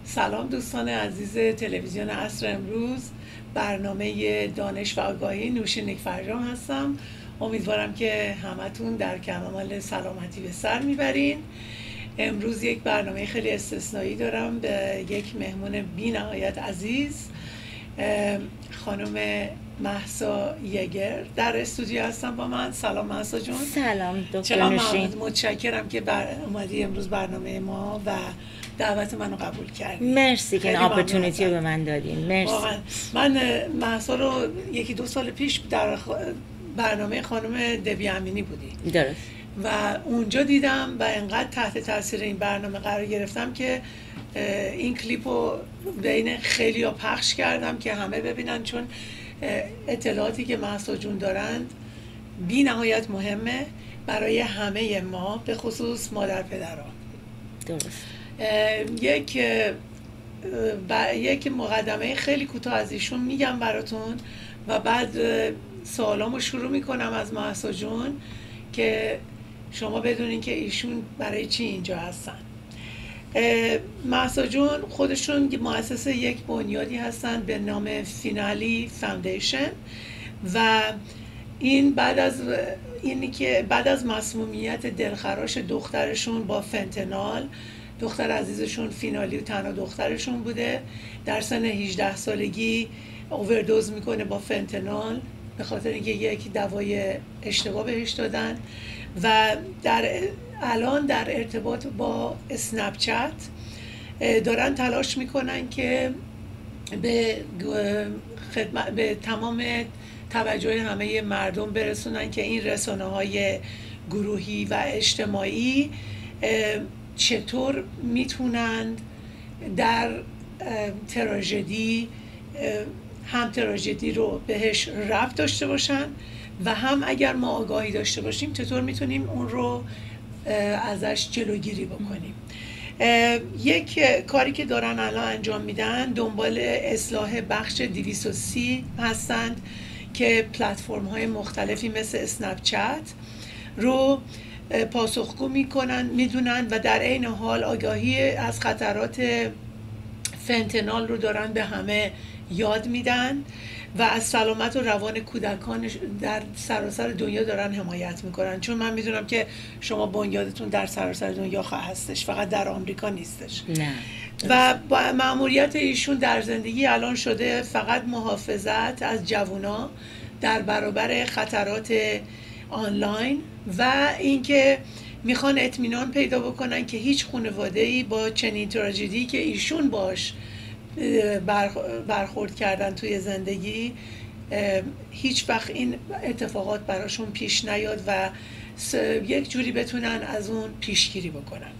سلام دوستان عزیز تلویزیون عصر امروز، برنامه دانش و آگاهی. نوشین فرجام هستم. امیدوارم که همتون در کمال سلامتی به سر میبرین. امروز یک برنامه خیلی استثنایی دارم به یک مهمون بی نهایت عزیز، خانم مهسا یگر در استودیو هستم با من. سلام مهسا جون. سلام دکتر نوشین. متشکرم که اومدی امروز برنامه ما و دعوت منو قبول کردی. مرسی که این اپورتونیتی رو به من دادین. مرسی. من مهسا رو یکی دو سال پیش در برنامه خانم دبی امینی بودی. درست. و اونجا دیدم و انقدر تحت تاثیر این برنامه قرار گرفتم که این کلیپ رو بین خیلی ها پخش کردم که همه ببینن، چون اطلاعاتی که مهسا جون دارند بی نهایت مهمه برای همه ما، به خصوص مادر پدرها. درست. یک مقدمه خیلی کوتاه از ایشون میگم براتون و بعد سوالامو شروع میکنم از مهسا جون که شما بدونین که ایشون برای چی اینجا هستن. مهسا جون خودشون مؤسس یک بنیادی هستن به نام فینالی فاندیشن و این بعد از مسمومیت دلخراش دخترشون با فنتانیل، دختر عزیزشون فینالی و تنها دخترشون بوده، در سن 18 سالگی اووردوز میکنه با فنتانیل به خاطر اینکه یک دوای اشتباه بهش دادن و الان در ارتباط با اسنپ چت دارن تلاش میکنن که به تمام توجه همه مردم برسونن که این رسانه‌های گروهی و اجتماعی چطور میتونند در تراژدی هم تراژدی رو بهش ربط داشته باشن و هم اگر ما آگاهی داشته باشیم چطور میتونیم اون رو ازش جلوگیری بکنیم. یک کاری که دارن الان انجام میدن، دنبال اصلاح بخش 230 هستند که پلتفرم های مختلفی مثل اسنپ چت رو پاسخگو میدونن و در عین حال آگاهی از خطرات فنتانیل رو دارن به همه یاد میدن و از سلامت و روان کودکان در سراسر دنیا دارن حمایت میکنن، چون من میدونم که شما بنیادتون در سراسر دنیا هستش، فقط در آمریکا نیستش. نه. و مأموریت ایشون در زندگی الان شده فقط محافظت از جوونا در برابر خطرات آنلاین و اینکه میخوان اطمینان پیدا بکنن که هیچ خانواده‌ای با چنین تراژدی که ایشون باش برخورد کردن توی زندگی هیچ وقت این اتفاقات براشون پیش نیاد و یک جوری بتونن از اون پیشگیری بکنن.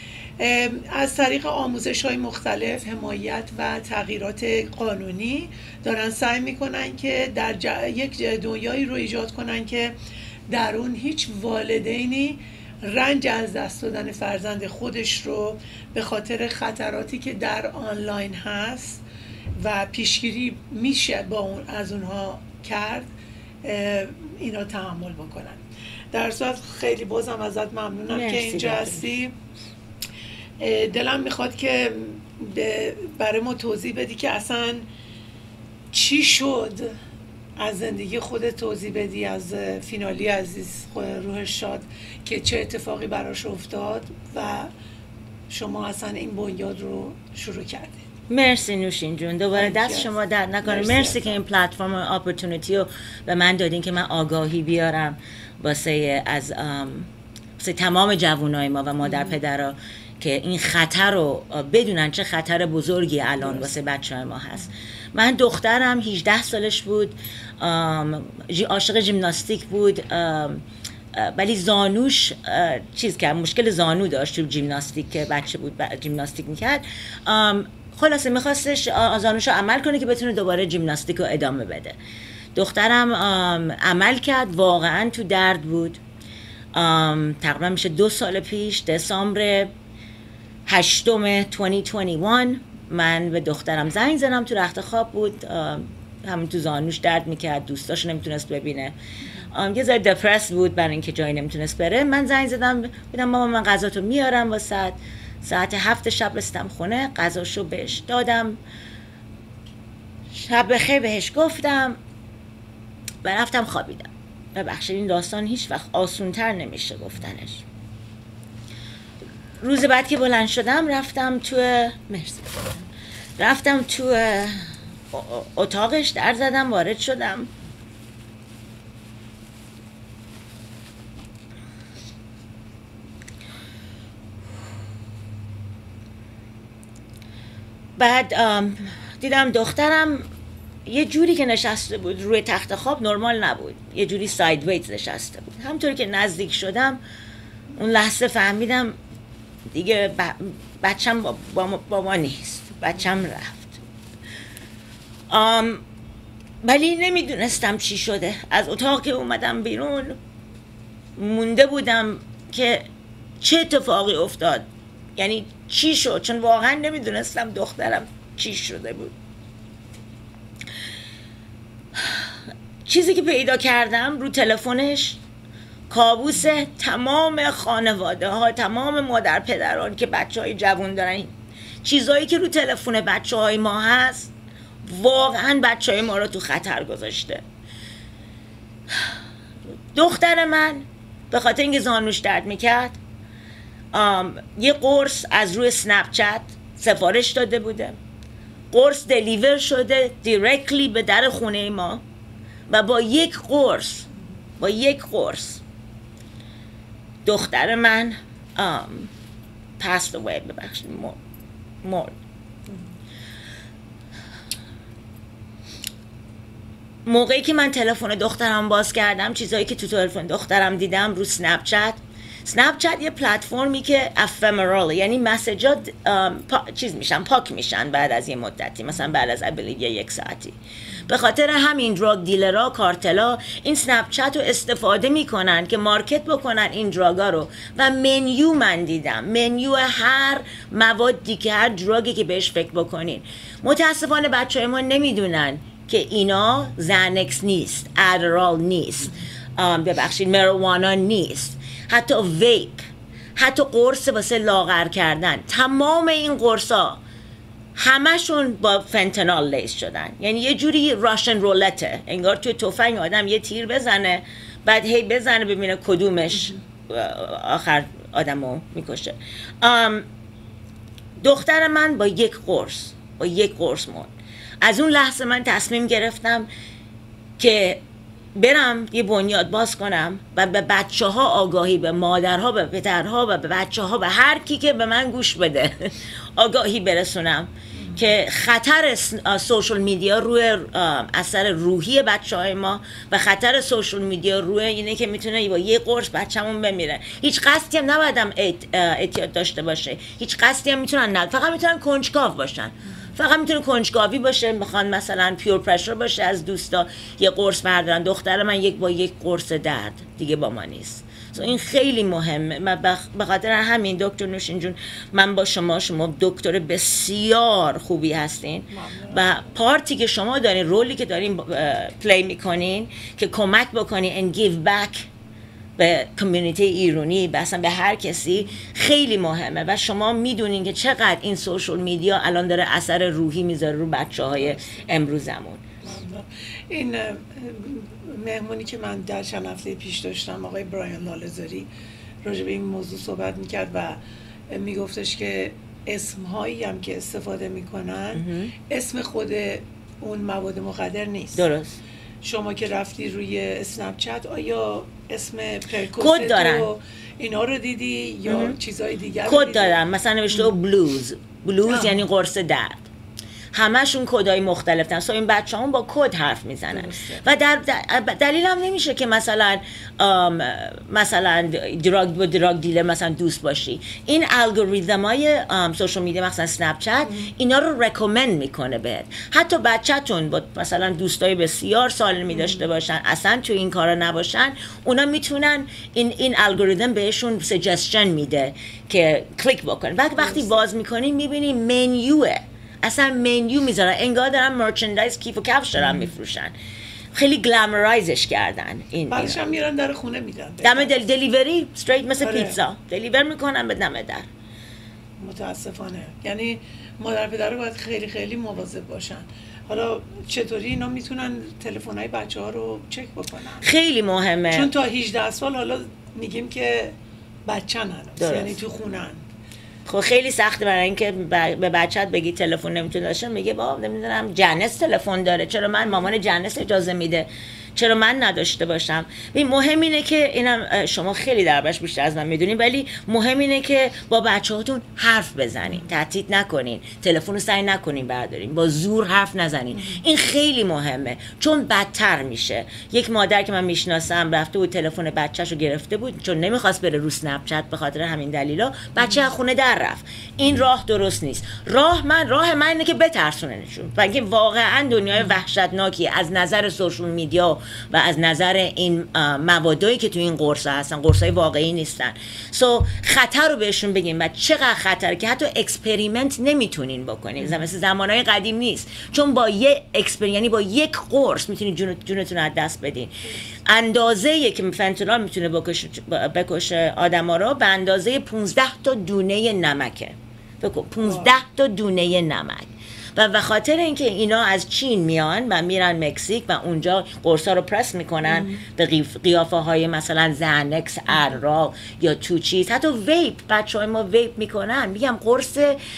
از طریق آموزش‌های مختلف، حمایت و تغییرات قانونی دارن سعی میکنن که در یک دنیایی رو ایجاد کنن که در اون هیچ والدینی رنج از دست دادن فرزند خودش رو به خاطر خطراتی که در آنلاین هست و پیشگیری میشه از اونها کرد اینا تحمل بکنن. در صورت خیلی بازم ازت ممنونم که اینجا هستی. دلم میخواد که برای ما توضیح بدی که اصلا چی شد، از زندگی خودت توضیح بدی، از فینالی عزیز روحش شاد که چه اتفاقی براش افتاد و شما اصلا این بنیاد رو شروع کردید. مرسی نوشین جون، دوباره دست شما درد نکنه. مرسی که این پلتفرم اپورتونیتی رو به من دادین که من آگاهی بیارم واسه تمام جوانای ما و مادر پدرها که این خطر رو بدونن، چه خطر بزرگی الان واسه بچه‌های ما هست. من دخترم 18 سالش بود، عاشق ژیمناستیک بود، ولی زانوش مشکل زانو داشت تو ژیمناستیک که بچه بود ژیمناستیک میکرد. خلاصه میخواستش زانوشو عمل کنه که بتونه دوباره ژیمناستیک رو ادامه بده. دخترم عمل کرد، واقعا تو درد بود. تقریبا میشه 2 سال پیش دسامبر 8 2021 من به دخترم زنگ زدم، تو رخت خواب بود، همون تو زانوش درد میکرد، دوستاشو نمیتونست ببینه، یه ذره دپرس بود برای اینکه جایی نمیتونست بره. من زنگ زدم بودم مامان من غذاتو میارم واسط، ساعت 7 شب رسیدم خونه، غذاشو بهش دادم، شب بخیر بهش گفتم و رفتم خوابیدم. ببخشید این داستان هیچ وقت آسونتر نمیشه گفتنش. روز بعد که بلند شدم رفتم تو اتاقش، در زدم، وارد شدم. بعد دیدم دخترم یه جوری که نشسته بود روی تخت خواب نرمال نبود، یه جوری ساید ویت نشسته بود. همطور که نزدیک شدم اون لحظه فهمیدم دیگه بچم با ما نیست، بچم رفت. ولی نمیدونستم چی شده. از اتاق که اومدم بیرون مونده بودم که چه اتفاقی افتاد، یعنی چی شد، چون واقعا نمیدونستم دخترم چی شده بود. چیزی که پیدا کردم رو تلفنش کابوس تمام خانواده ها، تمام مادر پدران که بچه های جوان دارن. چیزایی که رو تلفن بچه های ما هست واقعا بچه های ما رو تو خطر گذاشته. دختر من به خاطر اینکه زانوش درد میکرد یه قرص از روی سنپ چت سفارش داده بوده، قرص دلیور شده دیرکتلی به در خونه ما و با یک قرص دختر من passed away، ببخشید مرد. موقعی که من تلفن دخترم باز کردم، چیزایی که تو تلفن دخترم دیدم رو سنپ چت یه پلتفرمی که افمرال، یعنی مسیجات چیز میشن، پاک میشن بعد از یه مدتی، مثلا بعد از یک ساعتی. به خاطر همین دراگ دیلرها، کارتلا این سنپ چت رو استفاده میکنن که مارکت بکنن این دراگا رو. و منیو من دیدم، منیو هر موادی که هر دراگی که بهش فکر بکنین. متاسفانه بچهای ما نمیدونن که اینا زنکس نیست، ادرال نیست، ببخشید مروانا نیست، حتی ویپ، حتی قرص واسه لاغر کردن. تمام این قرصا همشون با فنتانال لیس شدن. یعنی یه جوری راشن رولته، انگار توی تفنگ آدم یه تیر بزنه بعد هی بزنه ببینه کدومش آخر آدمو میکشه. دختر من با یک قرص مرد. از اون لحظه من تصمیم گرفتم که برم یه بنیاد باز کنم و به بچه ها آگاهی، به مادرها، به پدرها و به بچه ها، به هر کی که به من گوش بده آگاهی برسونم که خطر سوشال میدیا روی اثر روحی بچه های ما و خطر سوشال میدیا روی اینه که میتونه با یه قرص بچه‌مون بمیره. هیچ قصدی هم نبایدم احتیاط داشته باشه، هیچ قصدی هم میتونن فقط میتونن کنجکاو باشن، فقط میتونه کنجکاوی باشه، میخوان مثلا پیور پرشر باشه از دوستا یه قرص بردارن. دختر من یک قرص درد دیگه با ما نیست. این خیلی مهمه. به خاطر همین دکتر نوشین جون، من با شما دکتر بسیار خوبی هستین و پارتی که شما دارین، رولی که دارین پلی میکنین که کمک بکنین and give back به کمیونیتی ایرانی، اصلا به هر کسی، خیلی مهمه. و شما میدونین که چقدر این سوشال میدیا الان داره اثر روحی میذاره رو بچه‌های امروزمون. این مهمونی که من در چند هفته پیش داشتم، آقای برایان لاله‌زاری، راجع به این موضوع صحبت میکرد و میگفتش که اسمهایی هم که استفاده میکنن اسم خود اون مواد مخدر نیست. درست. شما که رفتی روی اسنپ چت آیا اسم پرکوست کد دارن اینا رو دیدی یا چیزای دیگر کد دارن؟ مثلا نوشته بلوز یعنی قرص درد. همشون کدای مختلف هستن. این بچه‌هام با کد حرف میزنن و دلیل هم نمیشه که مثلا دراگ دیلر مثلا دوست باشی. این الگوریتمای سوشال میدیا مثلا اسنپ چت اینا رو رکومند میکنه بهت. حتی بچه‌تون با مثلا دوستای بسیار سالمی داشته باشن، اصلا تو این کارا نباشن، اونا میتونن این الگوریتم بهشون سجستشن میده که کلیک بکنن. وقتی باز میکنین میبینین منیوه، اصلا منیو میذارن، انگار دارن مرچندایز کیف و کفش دارن میفروشن. خیلی گلمرایزش کردن. بعدش هم میرن در خونه میدن، دم دلیوری استریت مثل پیتزا دلیور میکنن به دم در. متاسفانه. یعنی مادر پدر باید خیلی خیلی مواظب باشن. حالا چطوری اینا میتونن تلفن‌های بچه‌ها رو چک بکنن؟ خیلی مهمه، چون تا 18 سال حالا میگیم که بچه‌ن هنوز، یعنی تو خونن. خب خیلی سخته برای اینکه به بچت بگی تلفن نمیتونه داشته، میگه بابا نمیدونم جنس تلفن داره، چرا من مامان جنس اجازه میده، چرا من نداشته باشم؟ این مهم اینه که اینم شما خیلی دربارش بیشتر از من میدونین، ولی مهم اینه که با بچه‌هاتون حرف بزنین، تهدید نکنین، تلفن رو سعی نکنین بردارین، با زور حرف نزنین. این خیلی مهمه چون بدتر میشه. یک مادر که من میشناسم رفته بود تلفن بچه‌شو گرفته بود چون نمیخواست بره رو اسنپ چت، به خاطر همین دلیلا بچه از خونه در رفت. این راه درست نیست. راه من اینه که بترسوننشون، و اینکه واقعا دنیای وحشتناکی از نظر سوشال میدیا و از نظر این موادایی که تو این قرصا هستن، قرصای واقعی نیستن. خطر رو بهشون بگیم و چقدر خطر که حتی اکسپریمنت نمیتونین بکنین، مثل زمانهای قدیم نیست، چون با یعنی با یک قرص میتونین جونتون رو از دست بدین. اندازه‌ای که فنتانیل میتونه بکشه آدما رو به اندازه 15 تا دونه نمکه. 15 تا دونه نمک. و به خاطر اینکه اینا از چین میان و میرن مکزیک و اونجا قرصا رو پرس میکنن به قیافه های مثلا زنکس، عراق یا تو چیز، حتی ویپ، بچه های ما ویپ میکنن، میگم قرص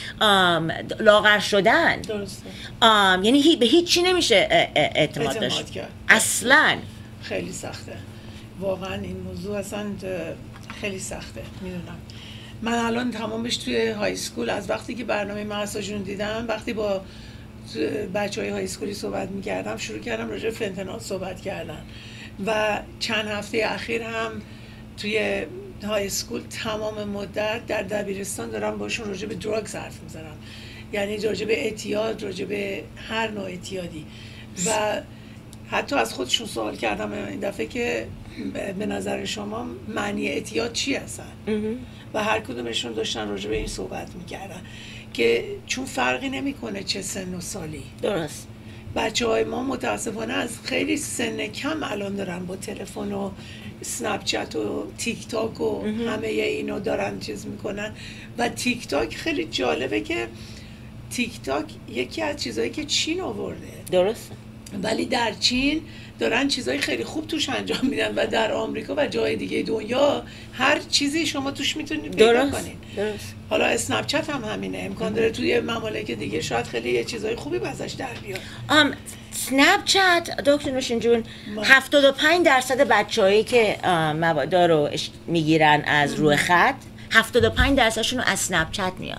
لاغر شدن. درسته. یعنی به هیچ چی نمیشه اعتماد داشت اصلا. خیلی سخته واقعا این موضوع، اصلا خیلی سخته. میدونم من الان تمامش توی های اسکول، از وقتی که برنامه مغزشون دیدم، وقتی با بچهای های اسکولی صحبت میکردم، شروع کردم راجع به فنتانیل صحبت کردن و چند هفته اخیر هم توی های اسکول تمام مدت در دبیرستان دارم باشون راجع به دراگز حرف میزنم، یعنی راجع به اعتیاد، راجع به هر نوع اعتیادی. و حتی از خودشون سوال کردم این دفعه که به نظر شما معنی اعتیاد چی هستن؟ و هر کدومشون داشتن راجع به این صحبت میکردن که چون فرقی نمیکنه چه سن و سالی. درست. بچه‌های ما متاسفانه از خیلی سن کم الان دارن با تلفن و اسنپ چت و تیک تاک و همه اینو دارن چیز میکنن. و تیک تاک خیلی جالبه که تیک تاک یکی از چیزایی که چین آورده. درست. ولی در چین دارن چیزای خیلی خوب توش انجام میدن و در آمریکا و جای دیگه دنیا هر چیزی شما توش میتونید پیدا کنین. درست. حالا اسنپ چت هم همینه، امکان داره توی ممالک دیگه شاید خیلی یه چیزای خوبی ازش در بیاد. اسنپ چت دکتر نوشین جون 75% بچه‌هایی که موادا رو میگیرن از روی خط 75%شون از اسنپ چت میاد.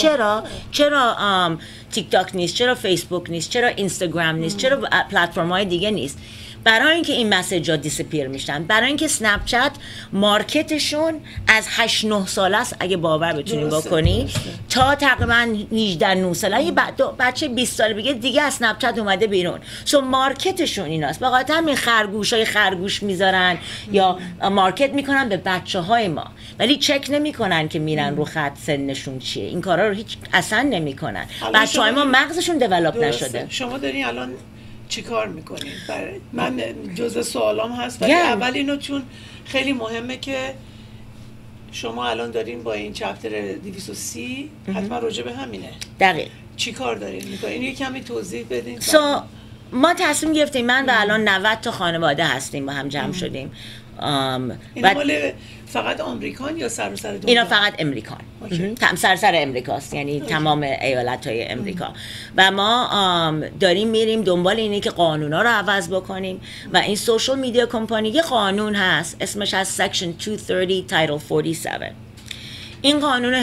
چرا تیک تاک نیست؟ چرا فیسبوک نیست؟ چرا اینستاگرام نیست؟ چرا پلتفرم‌های دیگه نیست؟ برای اینکه این مسیج‌ها دیسپیر میشن، برای اینکه اسنپ چت مارکتشون از 8-9 ساله است اگه باور بتونی بکنی تا تقریبا 18-19 ساله. یه بچه 20 ساله بگه دیگه اسنپ چت اومده بیرون، مارکتشون ایناست. به خاطر همین خرگوش میذارن یا مارکت میکنن به بچه‌های ما، ولی چک نمیکنن که میرن رو خط سنشون چیه. این کارا رو هیچ اصلا نمیکنن. بچه‌های ما مغزشون دیولپ نشده. شما دارین الان چی کار میکنین؟ من جزء سوالام هست، ولی اول اینو چون خیلی مهمه که شما الان دارین با این چپتر 230 حتما راجع به همینه. دقیق. چی کار دارین میکنین؟ اینو کمی توضیح بدین. ما تصمیم گرفتیم، من و الان 90 تا خانواده هستیم با هم جمع شدیم. اینا مال فقط آمریکان یا سراسر دنیا؟ اینا فقط امریکان. سراسر امریکاست، یعنی تمام ایالت‌های امریکا. و ما داریم میریم دنبال اینه که قانونا رو عوض بکنیم و این سوشال میدیا کمپانی یه قانون هست اسمش از سکشن 230 تایتل 47. این قانون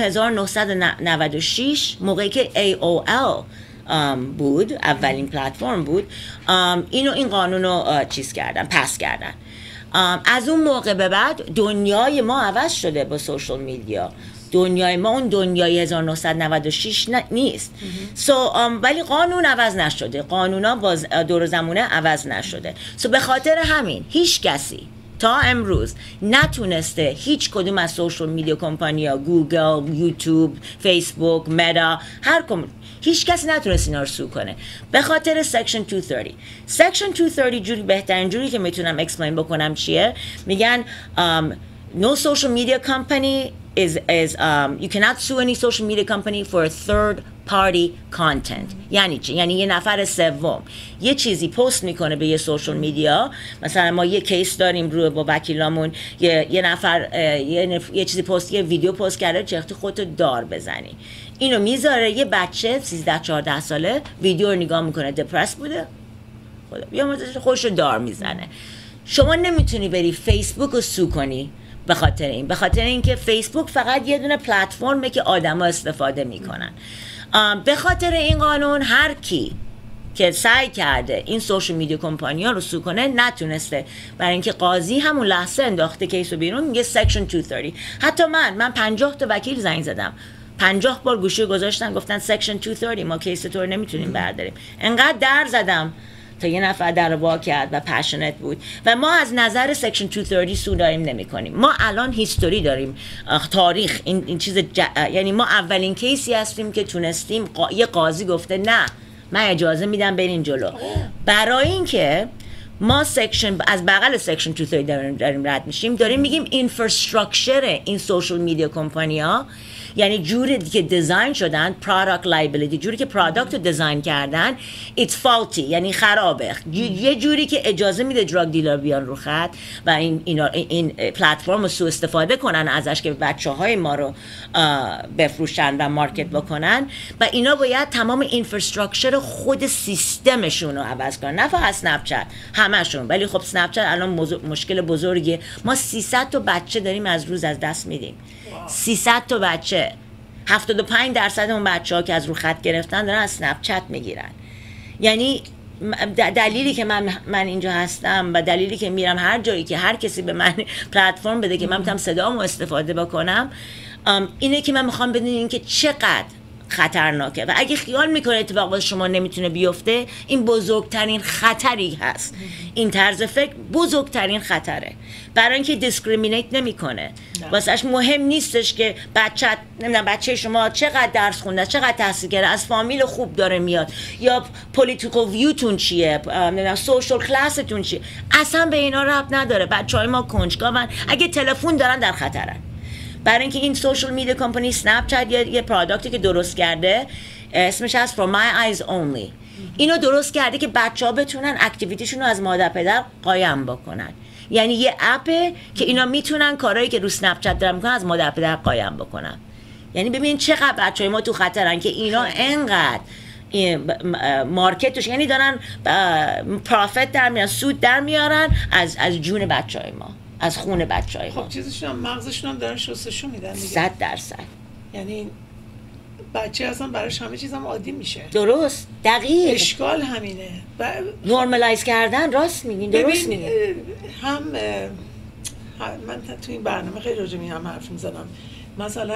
1996 موقعی که AOL بود، اولین پلتفرم بود، این قانون رو پس کردن. از اون موقع به بعد دنیای ما عوض شده با سوشال میدیا. دنیای ما اون دنیای 1996 نیست. ولی قانون عوض نشده، قانونا باز دور زمونه عوض نشده. به خاطر همین هیچ کسی تا امروز نتونسته هیچ کدوم از سوشال میدیا کمپانی‌ها، گوگل، یوتیوب، فیسبوک، متا، هیچ کسی نتونست اینا رو سو کنه به خاطر سکشن 230. سکشن 230 جوری بهترین جوری که میتونم اکسپلین بکنم چیه، میگن no social media company you cannot sue any social media company for a third party content. یعنی چی؟ یعنی یه نفر سوم یه چیزی پست میکنه به یه سوشال میدیا، مثلا ما یه کیس داریم رو با وکیلامون، یه نفر یه چیزی پست، یه ویدیو پست کرده چرتی خودتو دار بزنی، اینو میذاره یه بچه 13-14 ساله ویدیو رو نگاه میکنه، دپرس بوده، خدا بیا خودشو دار میزنه. شما نمیتونی بری فیسبوک رو سو کنی به خاطر اینکه فیسبوک فقط یه دونه پلتفرمه که آدما استفاده میکنن. به خاطر این قانون هر کی که سعی کرده این سوشال میدیا کمپانی‌ها رو سو کنه نتونسته، برای اینکه قاضی همون لحظه انداخته کیسو بیرون، میگه سکشن 230. حتی من 50 تا وکیل زنگ زدم، 50 بار گوشی گذاشتن گفتن سکشن 230 ما کیس تو رو نمیتونیم برداریم. انقدر در زدم تا یه نفر در وا کرد و پشنت بود. و ما از نظر سکشن 230 سو داریم نمی کنیم. ما الان هیستوری داریم، تاریخ، این چیز یعنی ما اولین کیسی هستیم که تونستیم یه قاضی گفته نه من اجازه میدم برین جلو. برای اینکه ما سکشن از بغل سکشن 230 داریم رد میشیم، داریم میگیم اینفراستراکچر این سوشال میدیا کمپانی ها، یعنی جوری که دیزاین شدن، پروداکت لایبیلیتی، جوری که پروداکت رو دیزاین کردن it's faulty، یعنی خرابه، یه جوری که اجازه میده دراگ دیلر بیان رو خط و این پلتفرم رو سوء استفاده کنن ازش که بچه‌های ما رو بفروشن و مارکت بکنن. و اینا باید تمام اینفراستراکچر خود سیستمشون رو عوض کنن، نه فقط اسنپ چت، همشون. ولی خب اسنپ چت الان مشکل بزرگیه، ما 300 تا بچه داریم از روز از دست میدیم. 300 تا بچه، 75% اون بچه‌ها که از رو خط گرفتن دارن از اسنپ چت میگیرن. یعنی دلیلی که من اینجا هستم و دلیلی که میرم هر جایی که هر کسی به من پلتفرم بده که من میتونم صدامو استفاده بکنم، اینه که من میخوام بدونین که چقدر خطرناکه و اگه خیال میکنه اتفاق واسه شما نمیتونه بیفته، این بزرگترین خطری هست. این طرز فکر بزرگترین خطره، برای اینکه دیسکریمینیت نمیکنه. واسهش مهم نیستش که بچه شما چقدر درس خونده، چقدر تحصیل کرده، از فامیل خوب داره میاد، یا پولیتیکال ویوتون چیه، سوشال کلاستون چیه، اصلا به اینا ربط نداره. بچهای ما کنجکاون، اگه تلفن دارن در خطرن. برای اینکه این سوشال میدیا کمپانی اسنپ چت یه پروداکتی که درست کرده، اسمش هست For My Eyes Only. اینو درست کرده که بچه‌ها بتونن اکتیویتیشون رو از مادر پدر قایم بکنن. یعنی یه اپه که اینا میتونن کارهایی که رو اسنپ چت دارن میکنن از مادر پدر قایم بکنن. یعنی ببین چقدر بچهای ما تو خطرن که اینا انقدر مارکتش، یعنی دارن پرافیت در میارن، سود در میارن از جون بچهای ما، از خون بچهای ما. خب چیزشون هم مغزشون هم دارن شستشو میدن دیگه. 100%. یعنی بچه اصلا براش همه چیز هم عادی میشه. درست، دقیق. اشکال همینه. نورمالایز کردن، راست میگین، درست میگین. من تو این برنامه خیلی راجع به این هم حرف میزنم. مثلا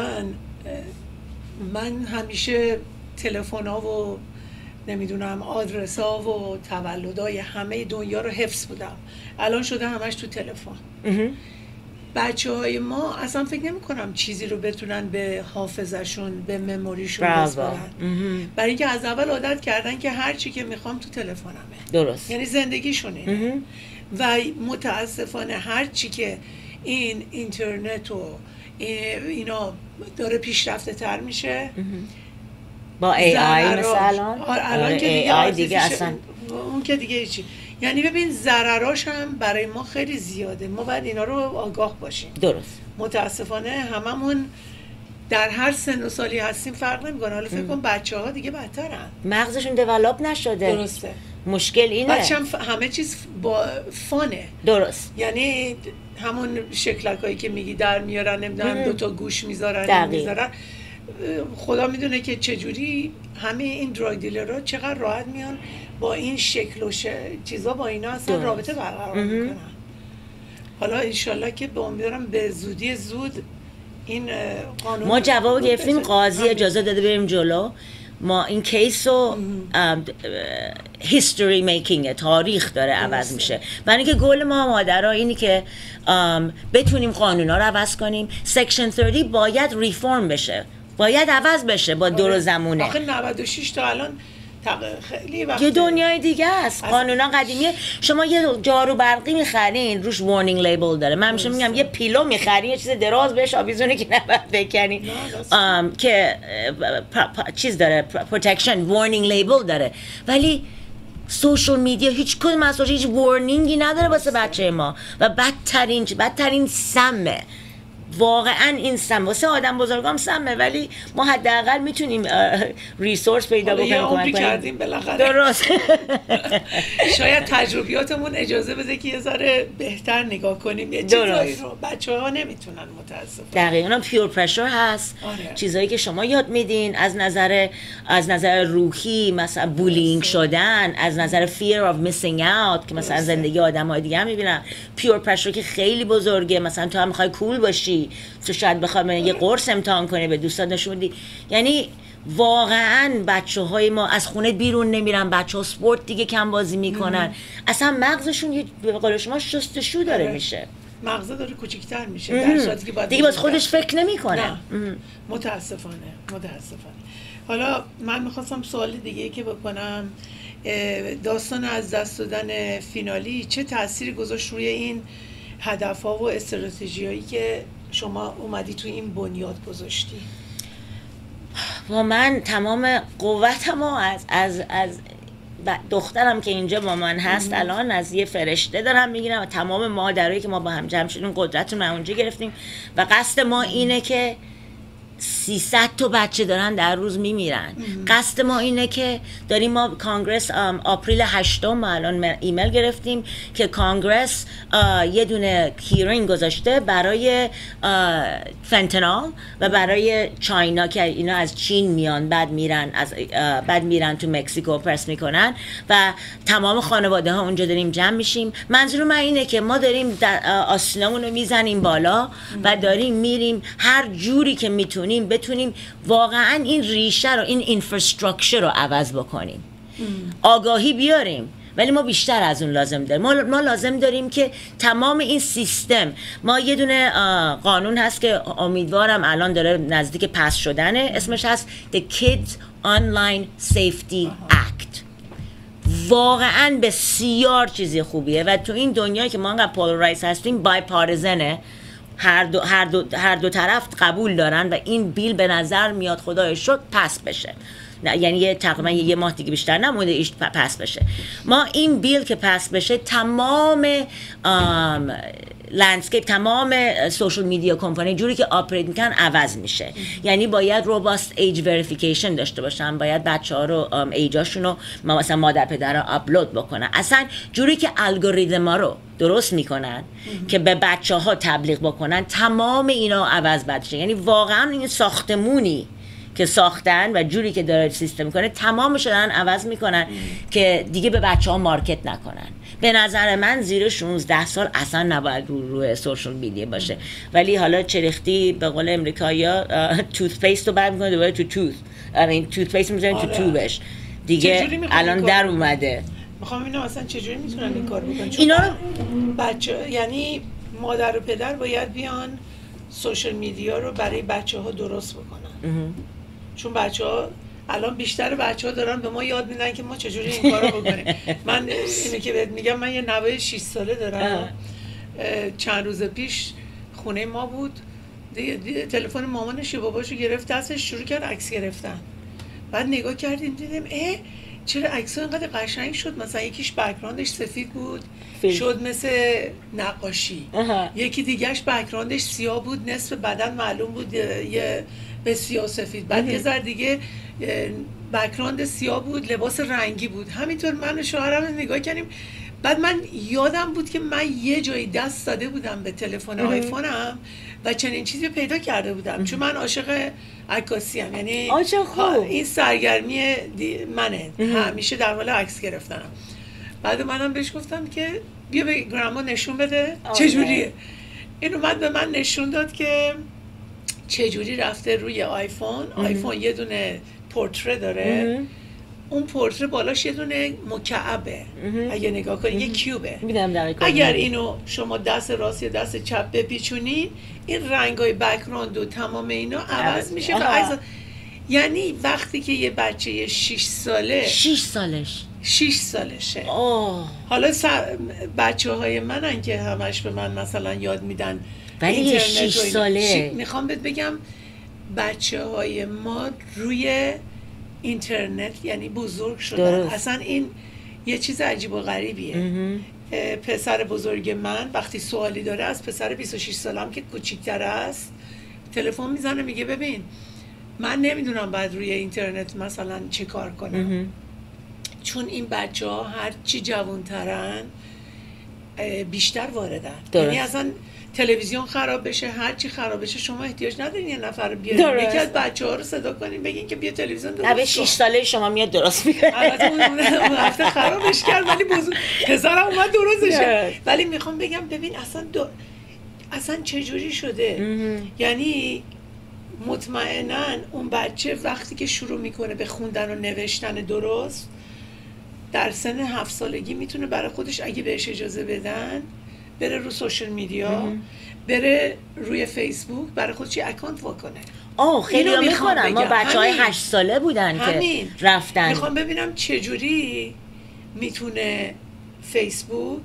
من همیشه تلفن‌ها و نمیدونم آدرس‌ها و تولدهای همه دنیا رو حفظ بودم. الان شده همش تو تلفن. بچه‌های ما اصلا فکر نمی‌کنم چیزی رو بتونن به حافظه‌شون، به مموریشون بسپارن. برای اینکه از اول عادت کردن که هر چی که میخوام تو تلفنمه. درست. یعنی زندگیشونه. و متاسفانه هر چی که این اینترنت و اینا داره پیشرفته تر میشه، با AI مثلا الان که دیگه اصلا اون که دیگه چی، یعنی ببین ضرراش هم برای ما خیلی زیاده. ما باید اینا رو آگاه باشیم. درست. متاسفانه هممون در هر سن و سالی هستیم فرق نمی‌کنه. حالا فکر کن بچه‌ها دیگه بدترن، مغزشون دیولپ نشده. درسته. مشکل اینه بچه‌م همه چیز با فانه. درست. یعنی همون شکلکایی که میگی در میارن، نمیدونم دو تا گوش میذارن میذارن. خدا میدونه که چجوری همه این دراگ دیلرها چقدر راحت میان با این شکل و چیزا با اینا اصلا رابطه برقرار میکنن. حالا انشالله که به امیدوارم به زودی زود این قانون ما جواب گرفتیم، قاضی اجازه داده بریم جلو. ما این کیس رو هیستوری میکینگ، تاریخ داره عوض میشه. برای اینکه گول ما مادرها اینی که بتونیم قانونا رو عوض کنیم. سکشن 30 باید ریفورم بشه، باید عوض بشه با دور زمونه. آخه 96 تا الان خیلی وقت یه دنیای دیگه است. قانونا قدیمیه. شما یه جارو برقی میخرین روش وارنینگ لیبل داره. من همیشه میگم یه پیلو میخرین یه چیز دراز بهش آویزونه که نباید بکنین که چیز داره، پروتکشن، وارنینگ لیبل داره. ولی سوشال میدیا هیچ کدوم از هیچ وارنینگی نداره واسه بچه ما و بدترین سمه. واقعا این سم واسه آدم بزرگام سمه، ولی ما حداقل میتونیم ریسورس پیدا بکنیم. یه عمری کردیم بالاخره. درست. شاید تجربیاتمون اجازه بده که یه ذره بهتر نگاه کنیم یه چیزایی رو. بچه‌ها نمیتونن متاسفانه. دقیقاً پیور پرشر هست. چیزایی که شما یاد میدین از نظر روحی، مثلا بولینگ شدن، از نظر fear of missing out که مثلا زندگی آدم‌های دیگه هم میبینن. پیور پرشر که خیلی بزرگه، مثلا تو هم میخوای کول باشی، تو شاید بخوای یه قرص امتحان کنی به دوستات نشون بدی. یعنی واقعا بچه‌های ما از خونه بیرون نمیرن، بچه‌ها سپورت دیگه کم بازی میکنن، اصلا مغزشون یه به قول شما شستشو داره میشه، مغز داره کوچیک‌تر میشه در صورتی که باید دیگه باز خودش فکر نمیکنه. متاسفانه. حالا من میخواستم سوال دیگه که بکنم، داستان از دست دادن فینالی چه تأثیری گذاشت روی این هدف‌ها و استراتژی‌هایی که شما اومدی تو این بنیاد گذاشتی؟ و من تمام قوتمو از دخترم که اینجا با من هست الان از یه فرشته دارم میگیرم و تمام مادرایی که ما با هم جمع شدیم قدرتمون رو اونجا گرفتیم و قصد ما اینه که 300 تا بچه دارن در روز میمیرن. قصد ما اینه که داریم ما کانگرس آپریل 8 ما الان ایمیل گرفتیم که کانگرس یه دونه هیرینگ گذاشته برای فنتانال و برای چاینا که اینا از چین میان بعد میرن تو مکزیکو پرس میکنن و تمام خانواده ها اونجا داریم جمع میشیم. منظور من اینه که ما داریم آسینامون رو میزنیم بالا و داریم میریم هر جوری که میتونیم بتونیم واقعا این ریشه رو، این اینفراستراکچر رو عوض بکنیم. آگاهی بیاریم، ولی ما بیشتر از اون لازم داریم. ما لازم داریم که تمام این سیستم، ما یه دونه قانون هست که امیدوارم الان داره نزدیک پس شدنه، اسمش هست The Kids Online Safety Act. واقعا بسیار چیزی خوبیه و تو این دنیایی که ما انقدر پولارایز هستیم بای پارزنه، هر دو طرف قبول دارن و این بیل به نظر میاد خدای شد پس بشه. یعنی تقریبا یه ماه دیگه بیشتر نمونده ایش پس بشه. ما این بیل که پس بشه تمام لندسکیپ، تمام سوشال میدیا کمپانی جوری که آپریت میکنن عوض میشه. یعنی باید روباست ایج وریفیکیشن داشته باشن، باید بچه‌ها رو ایجاشون رو مثلا مادر پدر رو آپلود بکنن، اصلا جوری که الگوریتما رو درست میکنن که به بچه‌ها تبلیغ بکنن، تمام اینا عوض بشه. یعنی واقعا این ساختمونی که ساختن و جوری که داره سیستم میکنه تمامش دارن عوض میکنن که دیگه به بچه‌ها مارکت نکنن. به نظر من زیر 16 سال اصلا نباید روی سوشال میدیا باشه. ولی حالا چریختی به قول امریکایی‌ها توت پیست رو بعد میکنه دوباره تو توت، این توت پیست میذارن تو توبش دیگه. الان در اومده. میخوام اینا اصلا چجوری میتونن این کار بکنن؟ اینا بچه، یعنی مادر و پدر باید بیان سوشال میدیا رو برای بچه‌ها درست بکنن. چون بچه‌ها الان بیشتر بچه‌ها دارن به ما یاد میدن که ما چجوری این کارو بکنیم. من اینو که بهت میگم، من یه نوه 6 ساله دارم. چند روز پیش خونه ما بود، تلفن مامانش و باباشو گرفت دستش، شروع کرد عکس گرفتن. بعد نگاه کردیم دیدیم چرا عکس‌ها اینقدر قشنگ شد. مثلا یکیش بک‌گراندش سفید بود شد مثل نقاشی، یکی دیگهش بک‌گراندش سیاه بود نصف بدن معلوم بود یه به سیاه سفید، بعد یه ذره دیگه بک‌گراند سیاه بود لباس رنگی بود. همینطور من و شوهرم نگاه کردیم. بعد من یادم بود که من یه جایی دست داده بودم به تلفن آیفونم و چنین چیزی پیدا کرده بودم، چون من عاشق عکاسی ام. یعنی این سرگرمی منه، همیشه در حال عکس گرفتنم. بعد منم بهش گفتم که بیا به گراما نشون بده چجوریه. این اومد به من نشون داد که چجوری رفته روی آیفون یه دونه پورتره داره، اون پورتره بالاش یه دونه مکعبه، اگه نگاه کنی یه کیوبه. اگر اینو شما دست راست یا دست چپ بپیچونی، این رنگای بک‌گراند و تمام اینا عوض میشه و یعنی وقتی که یه بچه 6 سالشه حالا بچه های منن که همش به من مثلا یاد میدن ولی 6 ساله میخوام بهت بگم بچه های ما روی اینترنت یعنی بزرگ شدن. اصلا این یه چیز عجیب و غریبیه. پسر بزرگ من وقتی سوالی داره از پسر 26 سالم که کوچیک‌تر است تلفن میزنه میگه ببین من نمیدونم باید روی اینترنت مثلا چه کار کنم. چون این بچه ها هر چی جوانترن بیشتر واردن. یعنی اصلا تلویزیون خراب بشه هر چی خراب بشه شما احتیاج ندارین یه نفر بیارین یکی از بچه‌ها رو صدا کنین بگین که بیا تلویزیون درست کن. نه 6 ساله شما میاد درست میکنه. البته اون هفته خرابش کرد ولی پسرم اومد درستش کرد. ولی میخوام بگم ببین اصلا چه جوری شده. یعنی مطمئناً اون بچه وقتی که شروع میکنه به خوندن و نوشتن درست در سن 7 سالگی میتونه برای خودش اگه بهش اجازه بدن بره رو سوشال میدیا بره روی فیسبوک برای خودش یه اکانت واکنه. خیلی میکنن. ما بچهای 8 ساله بودن که رفتن. میخوام ببینم چجوری میتونه فیسبوک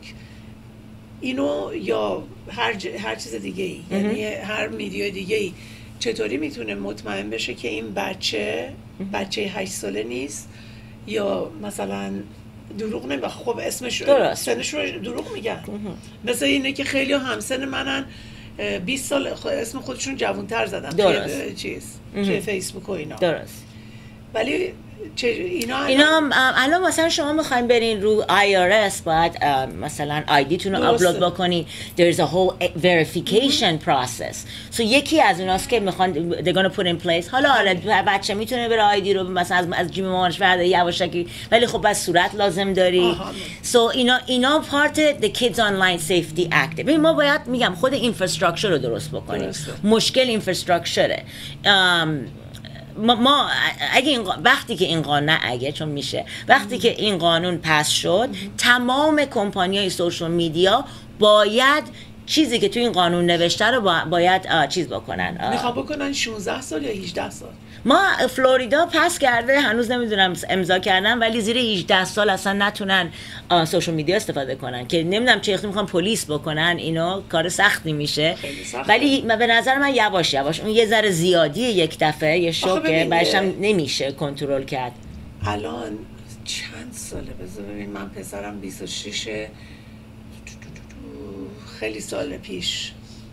اینو یا هر چیز دیگه ای یعنی هر میدیای دیگه ای چطوری میتونه مطمئن بشه که این بچه 8 ساله نیست یا مثلا دروغ نمیگه. خب اسمش سنش رو دروغ میگن. مثل اینه که خیلی همسن منن 20 سال اسم خودشون جوانتر زدن توی فیسبوک و اینا. درست. ولی اینا الان مثلا شما میخواین برین رو IRS باید مثلا آیدیتون رو آپلود بکنین. There's a whole verification process. So یکی از اوناست که میخوان they're gonna put in place. حالا بچه میتونه بره آیدی رو مثلا از جیب مامانش برداره یواشکی ولی خب بس صورت لازم داری. So اینا part the Kids Online Safety Act. ببین ما باید میگم خود اینفراستراکچر رو درست بکنیم. مشکل اینفراستراکچره. ما اگه وقتی که این قانون چون میشه وقتی که این قانون پس شد تمام کمپانی‌های سوشال میدیا باید چیزی که تو این قانون نوشته رو باید چیز بکنن. میخوام بکنن 16 سال یا 18 سال. ما فلوریدا پس کرده هنوز نمیدونم امضا کردن ولی زیر 18 سال اصلا نتونن سوشال میدیا استفاده کنن که نمیدونم چه میخوان پلیس بکنن. اینو کار سختی میشه ولی به نظر من یواش اون یه ذره زیادیه یک دفعه یه شوکه بعدشم نمیشه کنترل کرد. الان چند ساله بذار ببین من پسرم 26 خیلی سال پیش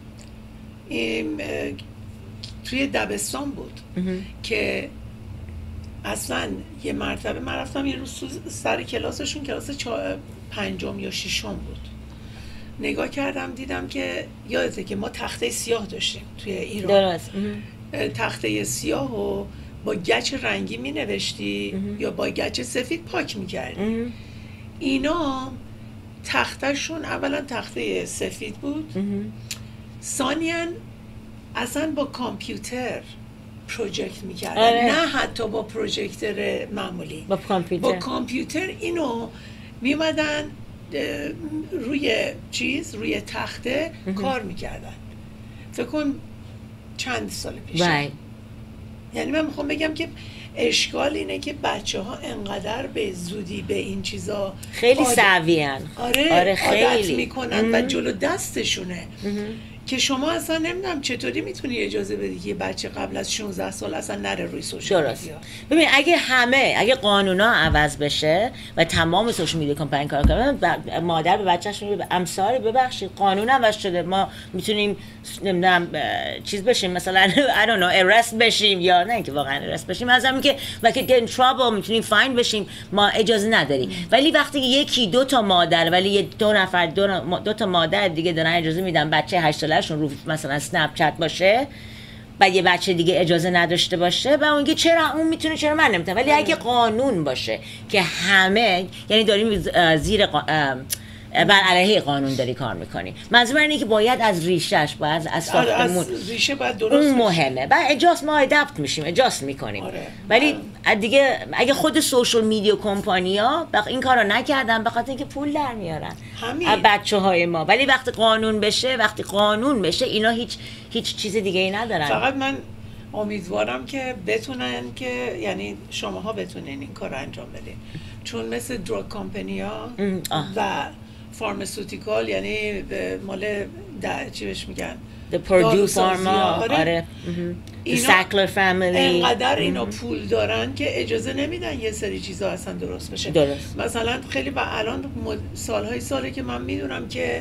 توی دبستان بود که اصلا یه مرتبه من رفتم یه روز سر کلاسشون کلاس 5 یا 6 بود نگاه کردم دیدم که یادته که ما تخته سیاه داشتیم توی ایران. درست. تخته سیاه رو با گچ رنگی می نوشتی یا با گچ سفید پاک می کردی. اینا تختشون اولا تخته سفید بود ثانیاً اصلا با کامپیوتر پروژکت میکردن. نه حتی با پروژکتور معمولی با کامپیوتر اینو میمدن روی تخته کار میکردن. فکر کن چند سال پیش. یعنی من میخوام بگم که اشکال اینه که بچه ها انقدر به زودی به این چیزا خیلی سویان. آره خیلی عادت میکنن و جلو دستشونه که شما اصلا نمیدونم چطوری میتونی اجازه بدی که یه بچه قبل از 16 سال اصلا نره روی سوشال میدیا. ببین اگه قانونا عوض بشه و تمام سوشال میدیا کمپانی کار کنن مادر به بچه‌ش میگه امسال ببخشید قانون عوض شده ما میتونیم نمیدونم چیز بشیم مثلا I don't know arrest بشیم یا نه اینکه واقعا arrest بشیم مثلا که وقتی get in trouble میتونیم فاین بشیم ما اجازه نداریم. ولی وقتی یکی دو تا مادر ولی دو تا مادر دیگه دارن اجازه میدن بچه 8 ساله‌شون رو مثلا اسنپ چت باشه و یه بچه دیگه اجازه نداشته باشه و اونگه چرا اون میتونه چرا من نمیتونم. ولی اگه قانون باشه که همه یعنی داریم زیر بر علیه قانون داری کار میکنی منظور اینه که باید از ریشهش باید از ساختمون ریشه باید درست اون مهمه و اجاست ما ادپت میشیم اجاست میکنیم. ولی دیگه اگه خود سوشال میدیا کمپانیا این کارو نکردن به خاطر اینکه پول در میارن از بچه‌های ما. ولی وقتی قانون بشه اینا هیچ چیز دیگه ای ندارن. فقط من امیدوارم که بتونن که یعنی شماها بتونین این کار رو انجام بدین، چون مثل دراگ کامپنی ها و فارماسیوتیکال یعنی مال چی بهش میگن The Purdue Pharma آره The Sackler Family اینقدر اینا پول دارن که اجازه نمیدن یه سری چیزا اصلا درست بشه. درست. مثلا خیلی الان ساله که من میدونم که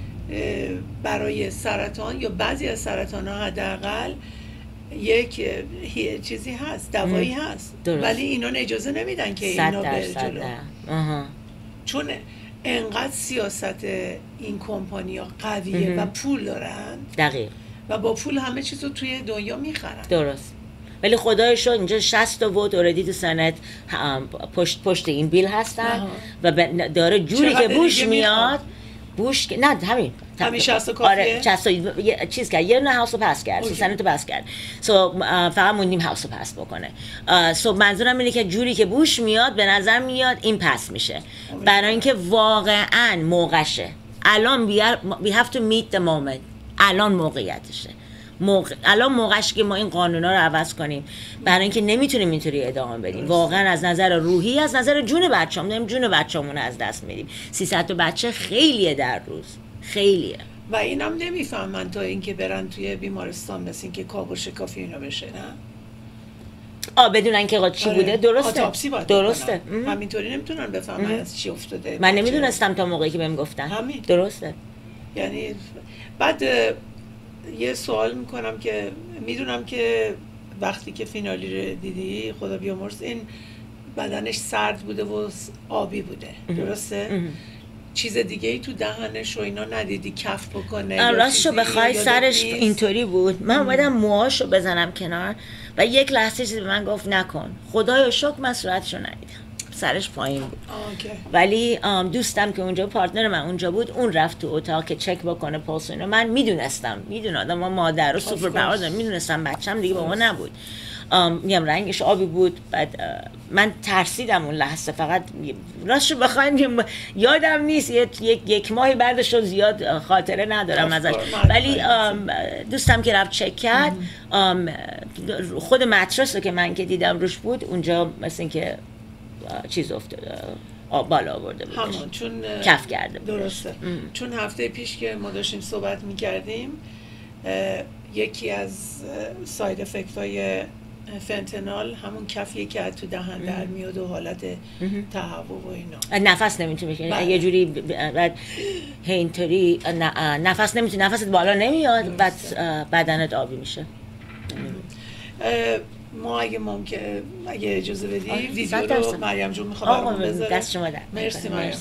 برای سرطان یا بعضی از سرطان ها حداقل یک چیزی هست، دوایی هست، ولی اینا اجازه نمیدن که اینا بره جلو، چون انقدر سیاست این کمپانیا قویه و پول دارن. دقیق. و با پول همه چیز رو توی دنیا میخرن. درست. ولی خدای شکر اینجا 60 ووت اوردی تو سنت پشت این بیل هستن و داره جوری که بوش میاد نه همین 60 کافیه. آره 60 چیز کرد، یه نه هاوس رو پس کرد، سنت رو پس کرد، فقط موندیم هاوس رو پس بکنه. منظورم اینه که جوری که بوش میاد به نظر میاد این پس میشه، برای اینکه واقعا موقعشه. الان we have to meet the moment. الان موقعیتشه. الان موقعش که ما این قانونا رو عوض کنیم، برای اینکه نمیتونیم اینطوری ادامه بدیم. واقعا از نظر روحی، از نظر جون بچه‌مون داریم جون بچه‌مون از دست میدیم. 300 تا بچه خیلیه در روز، خیلیه. و اینم نمیفهمن تا اینکه برن توی بیمارستان مثل اینکه کابل شکافی اینا بشه، نه؟ بدونن که چی بوده. درسته. درسته. همینطوری نمیتونن بفهمن از چی افتاده. من نمیدونستم تا موقعی که بهم گفتن. همین. درسته. یعنی بعد یه سوال میکنم که میدونم که وقتی که فینالی رو دیدی خدا بیامرز این بدنش سرد بوده و آبی بوده، درسته؟ چیز دیگه ای تو دهنش و اینا ندیدی کف بکنه؟ راستشو بخوای سرش اینطوری بود. من اومدم موهاشو بزنم کنار و یک لحظه چیزی به من گفت نکن. خدایا شکر من صورتشو ندیدم، سرش پایین بود. ولی دوستم که اونجا پارتنر من اونجا بود، اون رفت تو اتاق که چک بکنه پولس اینا. من میدونم ما مادر و سوپر پاور دارم، میدونستم بچه‌م دیگه با ما نبود. میگم رنگش آبی بود. بعد من ترسیدم اون لحظه، فقط راستشو بخواین یادم نیست، یک ماهی بعدش رو زیاد خاطره ندارم ازش، ولی دوستم که رفت چک کرد خود مترس رو که من که دیدم روش بود اونجا مثل این که چیز افتاده، بالا آورده بود، همون چون کف کرده بود. درسته. چون هفته پیش که ما داشتیم صحبت میکردیم یکی از ساید افکت های فنتانال همون کفیه که تو دهن در میاد و حالت تهوع و اینا، نفس نمیتونی بکشی، یه جوری بعد اینطوری نفس نمیتونی، نفست بالا نمیاد، بعد بدنت آبی میشه. ما اگه اجازه بدی ویدیو رو مریم جون میخوام برامون بذاره. دست شما در. مرسی مریم.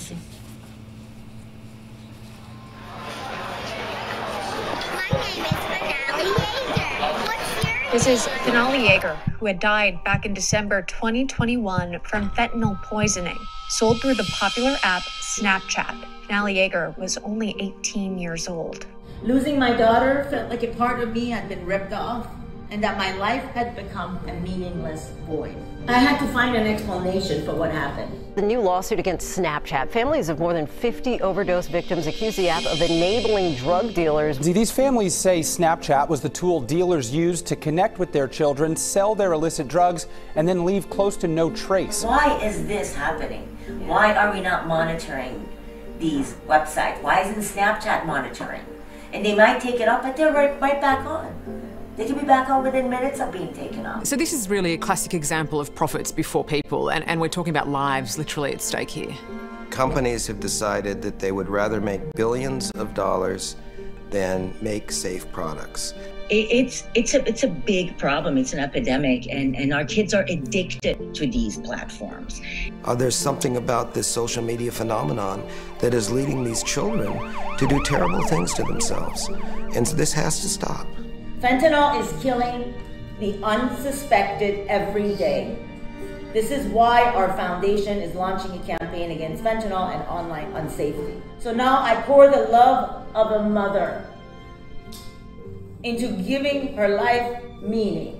This is Finale Yeager, who had died back in December 2021 from fentanyl poisoning, sold through the popular app Snapchat. Finale Yeager was only 18 years old. Losing my daughter felt like a part of me had been ripped off, and that my life had become a meaningless void. I had to find an explanation for what happened. The new lawsuit against Snapchat. Families of more than 50 overdose victims accuse the app of enabling drug dealers. These families say Snapchat was the tool dealers used to connect with their children, sell their illicit drugs, and then leave close to no trace. Why is this happening? Why are we not monitoring these websites? Why isn't Snapchat monitoring? And they might take it off, but they're right back on. They can be back on within minutes of being taken off. So this is really a classic example of profits before people, and we're talking about lives literally at stake here. Companies have decided that they would rather make billions of dollars than make safe products. It's a big problem. It's an epidemic, and our kids are addicted to these platforms. There's something about this social media phenomenon that is leading these children to do terrible things to themselves, and this has to stop. Fentanyl is killing the unsuspected every day. This is why our foundation is launching a campaign against fentanyl and online unsafety. So now I pour the love of a mother into giving her life meaning.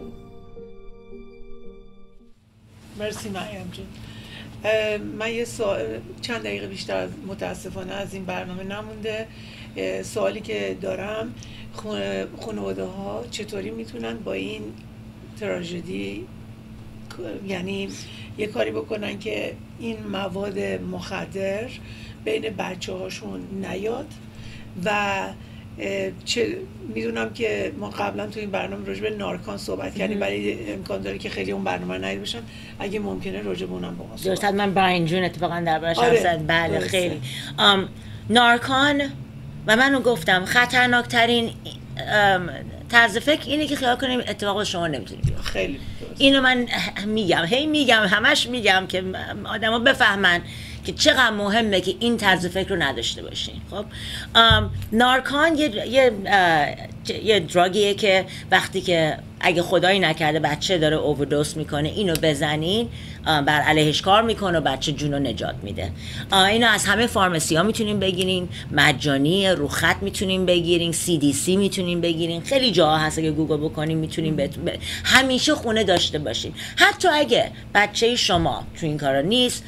مرسی مریم جون. من یه چند دقیقه بیشتر متاسفانه از این برنامه نمونده. سوالی که دارم، خانواده ها چطوری میتونن با این تراژدی، یعنی یه کاری بکنن که این مواد مخدر بین بچه هاشون نیاد. و چه میدونم که ما قبلا تو این برنامه راجع به نارکان صحبت کردیم، ولی امکان داره که خیلی اون برنامه ندیده باشن، اگه ممکنه راجع به اونم با ما صحبت. درست، من براین جون اتفاقا دربارش حرف زد. بله خیلی نارکان و منو گفتم خطرناکترین طرز فکر اینه که خیال کنیم اتفاق شما نمیتونی بیفته. خیلی درست. اینو من میگم همش میگم که آدما بفهمن که چقدر مهمه که این طرز فکر رو نداشته باشین. خب نارکان یه دراگیه که وقتی که اگه خدایی نکرده بچه داره اووردوز میکنه اینو بزنین بر علیهش کار میکنه و بچه جونو نجات میده. اینو از همه فارمسی ها میتونین بگیرین، مجانی، رو خط میتونین بگیرین، CDC میتونین بگیرین، خیلی جاها هست که گوگل بکنین میتونین همیشه خونه داشته باشین. حتی اگه بچه شما تو این کارا نیست،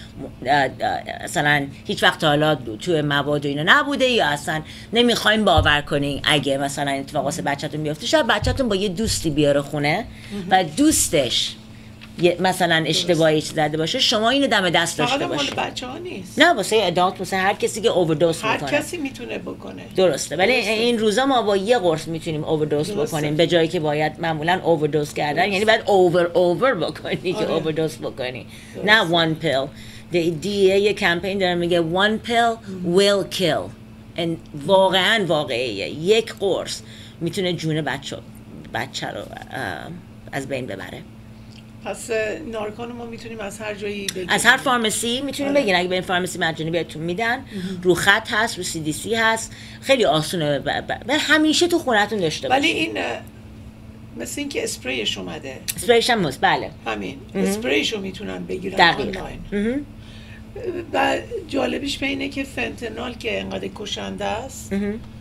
مثلا هیچ وقت حالا تو مواد و اینا نبوده، یا اصلا نمیخواین باور کنین اگه مثلا اتفاق واسه بچه‌تون بیفته، شاید بچه‌تون با یه دوستی بیاره خونه و دوستش مثلا اشتباهی زده باشه، شما اینو دم دست داشته باشید. فقط مال بچه‌ها نیست، نه واسه ادالت، واسه هر کسی که اووردوز میکنه. هر کسی میتونه بکنه. درسته، ولی این روزا ما با یه قرص میتونیم اووردوز بکنیم به جایی که باید معمولا اووردوز کردن، یعنی باید اوور بکنی که اووردوز بکنی، نه وان پیل. یه کمپین داره میگه one pill will kill. واقعا واقعیه، یک قرص میتونه جون بچه رو از بین ببره. پس نارکان ما میتونیم از هر جایی بگیریم، از هر فارمسی میتونیم بگیریم. اگه به این فارمسی مجانی بهتون میدن، رو خط هست، رو CDC هست، خیلی آسونه و همیشه تو خونتون داشته باشید. ولی این مثل این که اسپریش اومده، اسپریش هم هست. بله همین اسپریش رو میتونن بگیرن آنلاین. و جالبیش به اینه که فنتانول که انقدر کشنده است،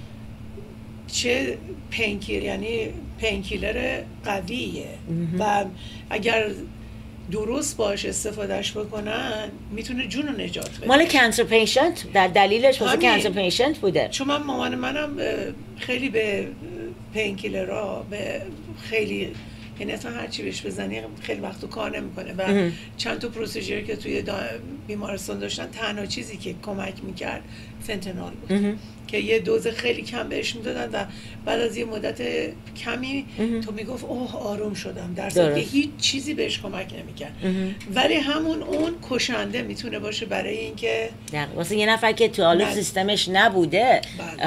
چه پینکیلر، یعنی پینکیلر قویه و اگر درست باش استفادهش بکنن میتونه جون رو نجات بده. مال کانسر پیشنت، در دلیلش واسه کانسر پیشنت بوده. چون مامان منم خیلی به پینکیلرها به خیلی، یعنی اصلا هر چی بهش بزنی خیلی وقتو کار نمیکنه و چند تا پروسیجر که توی بیمارستان داشتن تنها چیزی که کمک میکرد فنتانول بود که یه دوز خیلی کم بهش میدادن و بعد از یه مدت کمی تو میگفت اوه آروم شدم، در صورتی که هیچ چیزی بهش کمک نمیکرد. ولی همون اون کشنده میتونه باشه برای اینکه واسه یه نفر که تو حالا سیستمش نبوده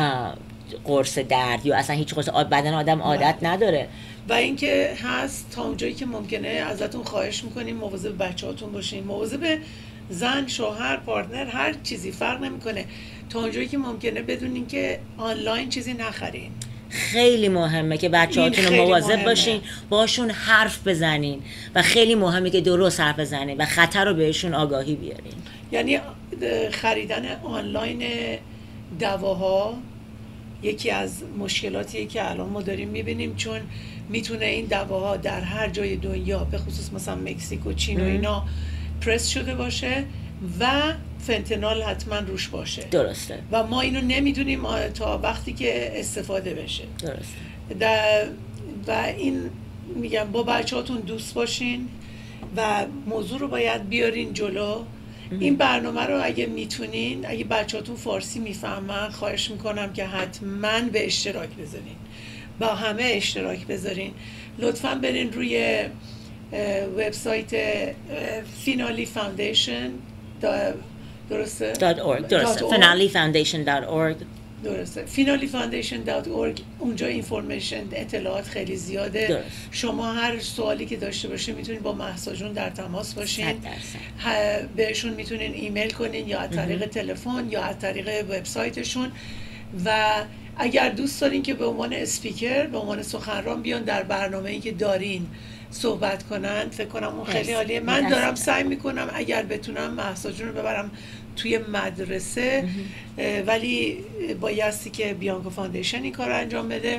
قرص درد یا اصلا هیچ قرص بدن آدم عادت نداره. و اینکه هست تا اونجایی که ممکنه ازتون خواهش میکنیم مواظب بچه‌هاتون باشین، مواظب زن، شوهر، پارتنر، هر چیزی فرق نمیکنه، تا اونجایی که ممکنه بدونین که آنلاین چیزی نخرین. خیلی مهمه که بچه‌هاتون رو مواظب باشین، باشون حرف بزنین و خیلی مهمه که درست حرف بزنین و خطر رو بهشون آگاهی بیارین. یعنی خریدن آنلاین دواها یکی از مشکلاتیه که الان ما داریم میبینیم، چون میتونه این دواها در هر جای دنیا به خصوص مثلا مکزیک و چین و اینا پرس شده باشه و فنتانول حتما روش باشه. درسته. و ما اینو نمیدونیم تا وقتی که استفاده بشه. درسته. و این میگم با بچه‌هاتون دوست باشین و موضوع رو باید بیارین جلو. این برنامه رو اگه میتونین، اگه بچه‌هاتون فارسی میفهمن، خواهش میکنم که حتما به اشتراک بذارین، با همه اشتراک بذارین. لطفاً برین روی وبسایت فینالی فاندیشن درسته؟ درسته. finalefoundation.org. درسته. finalefoundation.org. اونجا اینفورمیشن، اطلاعات خیلی زیاده. درست. شما هر سوالی که داشته باشین میتونین با مهسا جون در تماس باشین. بهشون میتونین ایمیل کنین یا از طریق تلفن یا از طریق وبسایتشون. و اگر دوست دارین که به عنوان اسپیکر، به عنوان سخنران بیان در برنامه‌ای که دارین صحبت کنن، فکر کنم اون خیلی عالیه. من دارم سعی میکنم اگر بتونم مهسا جون رو ببرم توی مدرسه، ولی بایستی که بیانکا فاندیشن این کار رو انجام بده.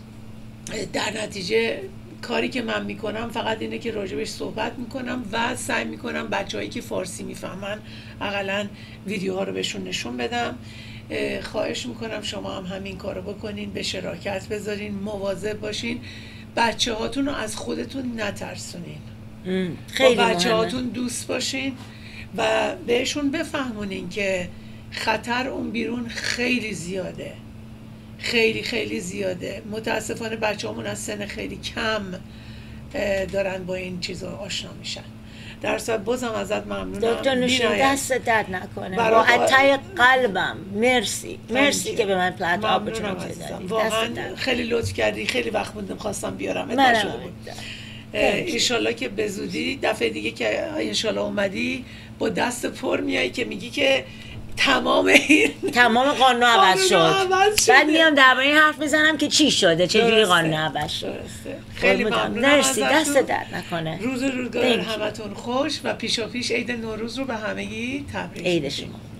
در نتیجه کاری که من میکنم فقط اینه که راجبش صحبت میکنم و سعی میکنم بچه‌هایی که فارسی میفهمن اقلاً ویدیوها رو بهشون نشون بدم. خواهش میکنم شما هم همین کارو بکنین، به شراکت بذارین، مواظب باشین. بچه هاتون رو از خودتون نترسونین، خیلی با بچه مهمه. هاتون دوست باشین و بهشون بفهمونین که خطر اون بیرون خیلی زیاده، خیلی خیلی زیاده. متاسفانه بچه همون از سن خیلی کم دارن با این چیزا آشنا میشن. در صورت بازم ازت ممنونم دکتر نوشین، بی‌نهایت. دست درد نکنه، با اتای قلبم مرسی که به من پلت اپورتونیتی دادی. واقعا خیلی لطف کردی، خیلی وقت موندم خواستم بیارم انشالله که به زودی دفعه دیگه که انشالله اومدی با دست پر میای که میگی که تمام قانون عوض شد. بعد میام درباره این حرف میزنم که چی شده، چجوری قانون عوض شد. خیلی ممنونم. مرسی، دست درد نکنه. روزگار همتون خوش و پیشاپیش عید نوروز رو به همگی تبریک. عید شما